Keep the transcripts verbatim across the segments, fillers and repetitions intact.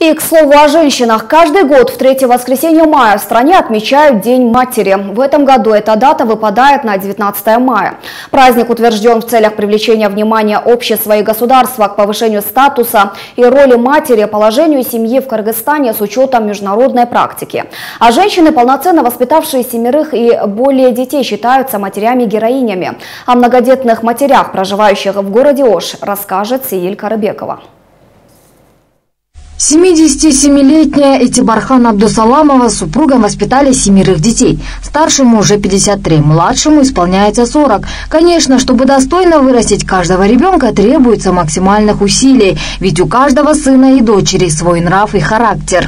И, к слову, о женщинах. Каждый год в третье воскресенье мая в стране отмечают День матери. В этом году эта дата выпадает на девятнадцатое мая. Праздник утвержден в целях привлечения внимания общества и государства к повышению статуса и роли матери, положению семьи в Кыргызстане с учетом международной практики. А женщины, полноценно воспитавшие семерых и более детей, считаются матерями-героинями. О многодетных матерях, проживающих в городе Ош, расскажет Сеиль Карыбекова. семидесятисемилетняя Этибархан Абдусаламова с супругом воспитали семерых детей. Старшему уже пятьдесят три, младшему исполняется сорок. Конечно, чтобы достойно вырастить каждого ребенка, требуется максимальных усилий. Ведь у каждого сына и дочери свой нрав и характер.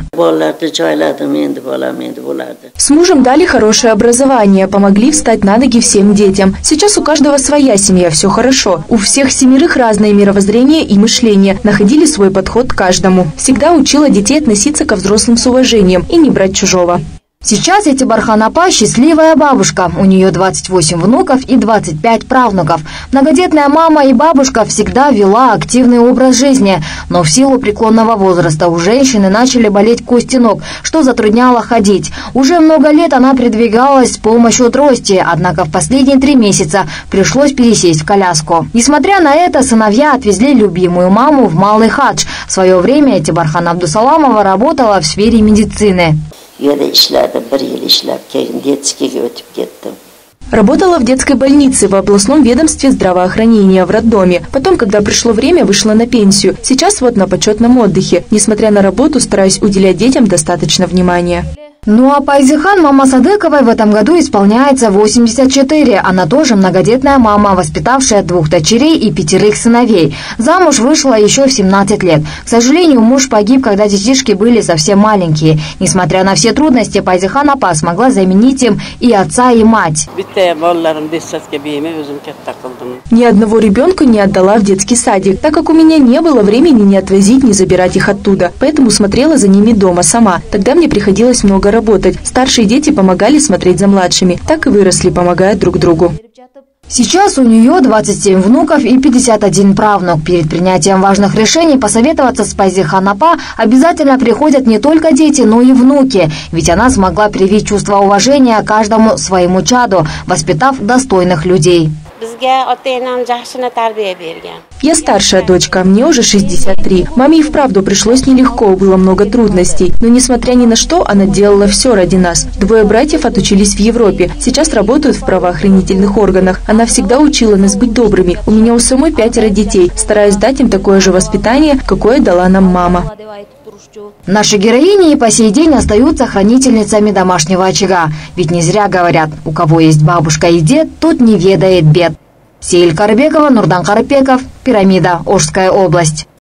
С мужем дали хорошее образование, помогли встать на ноги всем детям. Сейчас у каждого своя семья, все хорошо. У всех семерых разное мировоззрение и мышление. Находили свой подход к каждому. Всегда учила детей относиться ко взрослым с уважением и не брать чужого. Сейчас Этибархан Апа счастливая бабушка. У нее двадцать восемь внуков и двадцать пять правнуков. Многодетная мама и бабушка всегда вела активный образ жизни. Но в силу преклонного возраста у женщины начали болеть кости ног, что затрудняло ходить. Уже много лет она передвигалась с помощью трости, однако в последние три месяца пришлось пересесть в коляску. Несмотря на это, сыновья отвезли любимую маму в Малый Хадж. В свое время Этибархан Абдусаламова работала в сфере медицины. Работала в детской больнице, в областном ведомстве здравоохранения, в роддоме. Потом, когда пришло время, вышла на пенсию. Сейчас вот на почетном отдыхе. Несмотря на работу, стараюсь уделять детям достаточно внимания. Ну а Пайзихан Мамасадыковой в этом году исполняется восемьдесят четыре. Она тоже многодетная мама, воспитавшая двух дочерей и пятерых сыновей. Замуж вышла еще в семнадцать лет. К сожалению, муж погиб, когда детишки были совсем маленькие. Несмотря на все трудности, Пайзихан Апа смогла заменить им и отца, и мать. Ни одного ребенка не отдала в детский садик, так как у меня не было времени ни отвозить, ни забирать их оттуда. Поэтому смотрела за ними дома сама. Тогда мне приходилось много работать. Старшие дети помогали смотреть за младшими. Так и выросли, помогая друг другу. Сейчас у нее двадцать семь внуков и пятьдесят один правнук. Перед принятием важных решений посоветоваться с Пайзихан Апа обязательно приходят не только дети, но и внуки. Ведь она смогла привить чувство уважения каждому своему чаду, воспитав достойных людей. Я старшая дочка, мне уже шестьдесят три. Маме и вправду пришлось нелегко, было много трудностей. Но несмотря ни на что, она делала все ради нас. Двое братьев отучились в Европе, сейчас работают в правоохранительных органах. Она всегда учила нас быть добрыми. У меня у самой пятеро детей. Стараюсь дать им такое же воспитание, какое дала нам мама. Наши героини и по сей день остаются хранительницами домашнего очага. Ведь не зря говорят, у кого есть бабушка и дед, тот не ведает бед. Сеиль Карыбекова, Нурдан Карыпеков, Пирамида, Ошская область.